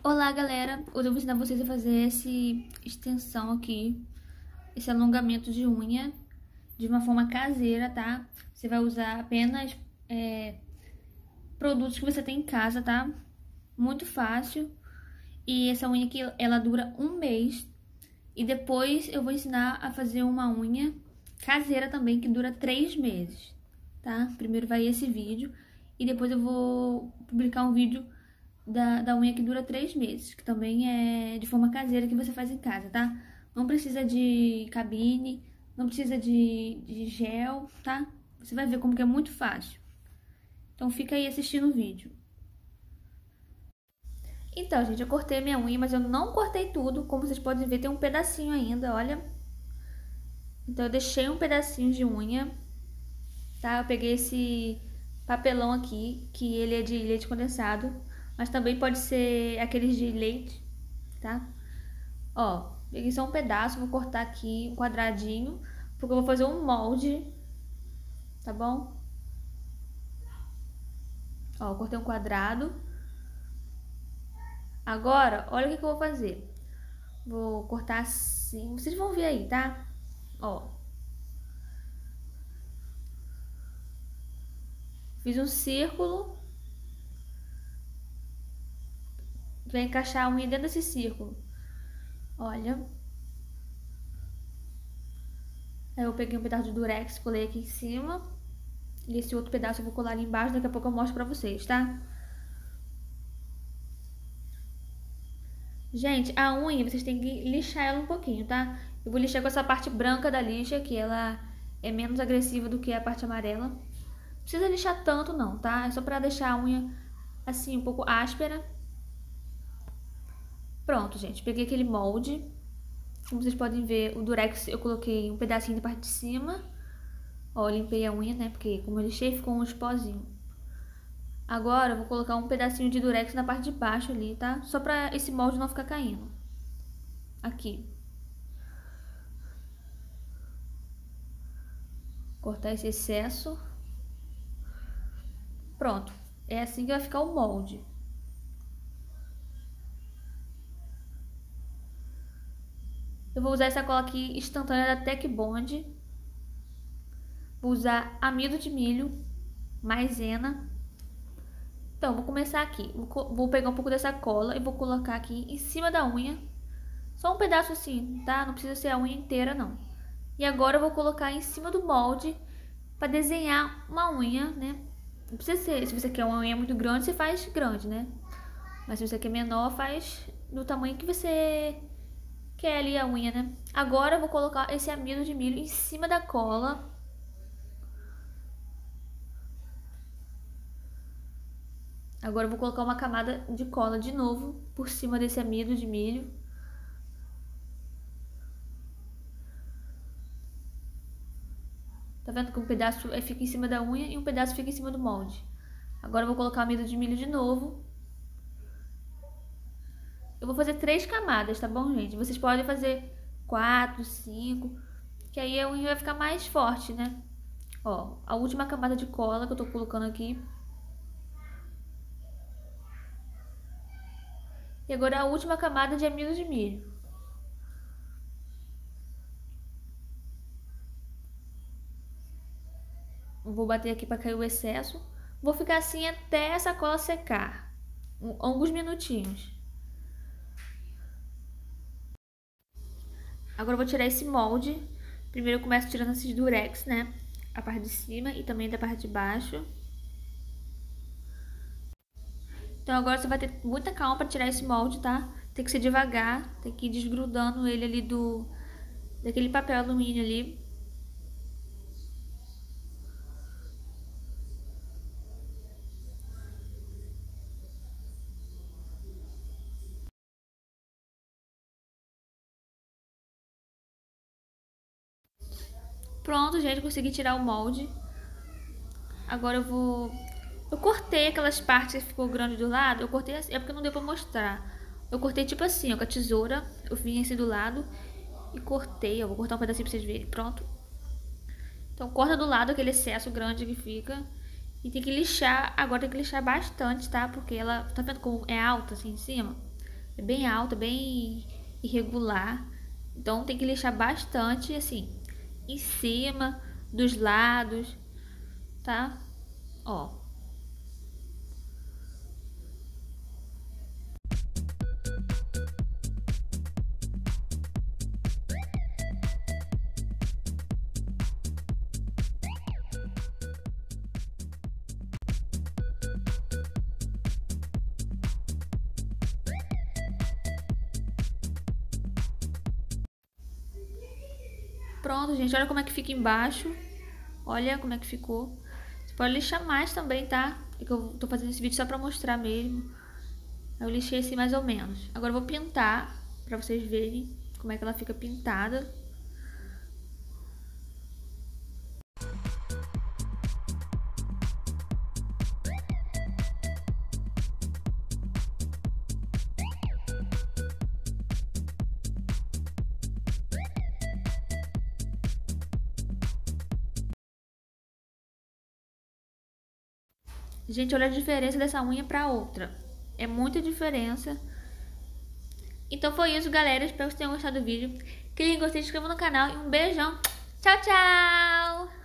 Olá, galera! Hoje eu vou ensinar vocês a fazer essa extensão aqui, esse alongamento de unha, de uma forma caseira, tá? Você vai usar apenas produtos que você tem em casa, tá? Muito fácil. E essa unha aqui, ela dura um mês. E depois eu vou ensinar a fazer uma unha caseira também, que dura 3 meses, tá? Primeiro vai esse vídeo e depois eu vou publicar um vídeo da unha que dura 3 meses, que também é de forma caseira que você faz em casa, tá? Não precisa de cabine, não precisa de gel, tá? Você vai ver como que é muito fácil. Então fica aí assistindo o vídeo. Então, gente, eu cortei minha unha, mas eu não cortei tudo. Como vocês podem ver, tem um pedacinho ainda, olha. Então eu deixei um pedacinho de unha, tá? Eu peguei esse papelão aqui, que ele é de leite condensado, mas também pode ser aqueles de leite, tá? Ó, peguei só um pedaço, vou cortar aqui um quadradinho, porque eu vou fazer um molde, tá bom? Ó, cortei um quadrado. Agora, olha o que eu vou fazer. Vou cortar assim, vocês vão ver aí, tá? Ó. Fiz um círculo. Vai encaixar a unha dentro desse círculo. Olha. Aí eu peguei um pedaço de durex, colei aqui em cima. E esse outro pedaço eu vou colar ali embaixo, daqui a pouco eu mostro pra vocês, tá? Gente, a unha vocês têm que lixar ela um pouquinho, tá? Eu vou lixar com essa parte branca da lixa, que ela é menos agressiva do que a parte amarela. Não precisa lixar tanto não, tá? É só pra deixar a unha assim, um pouco áspera. Pronto, gente. Peguei aquele molde. Como vocês podem ver, o durex eu coloquei um pedacinho da parte de cima. Ó, eu limpei a unha, né? Porque como eu lixei, ficou uns pozinhos. Agora eu vou colocar um pedacinho de durex na parte de baixo ali, tá? Só pra esse molde não ficar caindo. Aqui. Cortar esse excesso. Pronto. É assim que vai ficar o molde. Eu vou usar essa cola aqui instantânea da Tech Bond. Vou usar amido de milho, maisena. Então, vou começar aqui. Vou pegar um pouco dessa cola e vou colocar aqui em cima da unha. Só um pedaço assim, tá? Não precisa ser a unha inteira, não. E agora eu vou colocar em cima do molde para desenhar uma unha, né? Não precisa ser, se você quer uma unha muito grande, você faz grande, né? Mas se você quer menor, faz do tamanho que você quer ali a unha, né? Agora eu vou colocar esse amido de milho em cima da cola. Agora eu vou colocar uma camada de cola de novo por cima desse amido de milho. Tá vendo que um pedaço fica em cima da unha e um pedaço fica em cima do molde. Agora eu vou colocar amido de milho de novo. Eu vou fazer 3 camadas, tá bom, gente? Vocês podem fazer 4, 5, que aí a unha vai ficar mais forte, né? Ó, a última camada de cola que eu tô colocando aqui. E agora a última camada de amido de milho. Vou bater aqui para cair o excesso. Vou ficar assim até essa cola secar. Alguns minutinhos. Agora eu vou tirar esse molde. Primeiro eu começo tirando esses durex, né? A parte de cima e também da parte de baixo. Então agora você vai ter muita calma para tirar esse molde, tá? Tem que ser devagar, tem que ir desgrudando ele ali daquele papel alumínio ali. Pronto, gente, consegui tirar o molde. Agora eu cortei aquelas partes que ficou grande do lado, eu cortei assim, é porque não deu pra mostrar. Eu cortei tipo assim, ó, com a tesoura, eu vim assim do lado e cortei, ó, vou cortar um pedacinho pra vocês verem, pronto. Então corta do lado aquele excesso grande que fica e tem que lixar, agora tem que lixar bastante, tá? Porque ela, tá vendo como é alta assim em cima? É bem alta, bem irregular. Então tem que lixar bastante, assim, em cima, dos lados, tá? Ó. Pronto, gente, olha como é que fica embaixo. Olha como é que ficou. Você pode lixar mais também, tá? É que eu tô fazendo esse vídeo só pra mostrar mesmo. Eu lixei assim mais ou menos. Agora eu vou pintar pra vocês verem como é que ela fica pintada. Gente, olha a diferença dessa unha pra outra. É muita diferença. Então foi isso, galera. Espero que vocês tenham gostado do vídeo. Quem gostou, se inscreva no canal e um beijão. Tchau, tchau!